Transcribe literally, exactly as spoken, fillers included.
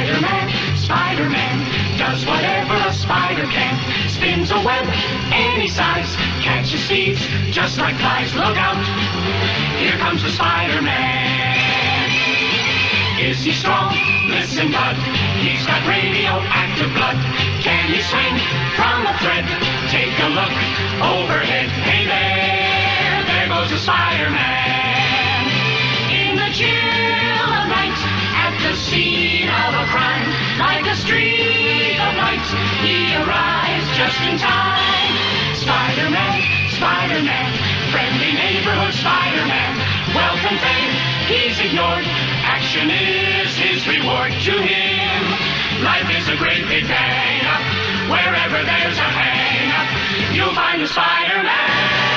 Spider-Man, Spider-Man, does whatever a spider can. Spins a web any size, catches thieves just like flies. Look out, here comes the Spider-Man. Is he strong? Listen, bud, he's got radioactive blood. Can he swing from a thread? Take a look overhead. Hey there, there goes the Spider-Man. In the chill of night, at the scene of a crime, like a streak of light, he arrives just in time. Spider-Man, Spider-Man, friendly neighborhood Spider-Man. Wealth and fame, he's ignored. Action is his reward. To him, life is a great big bang up. Wherever there's a hang up, you'll find the Spider-Man.